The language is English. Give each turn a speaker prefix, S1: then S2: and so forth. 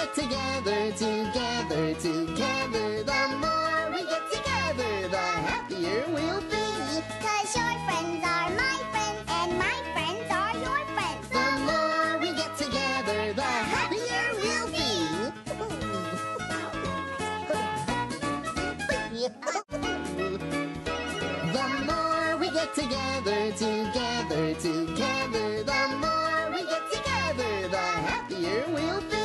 S1: get together, together, together, the more we get together, the happier we'll be.
S2: 'Cause your friends are my friends, and my friends are your friends.
S1: The more we get together, the happier we'll be. The more we get together, together, together, the more we get together, the happier we'll be.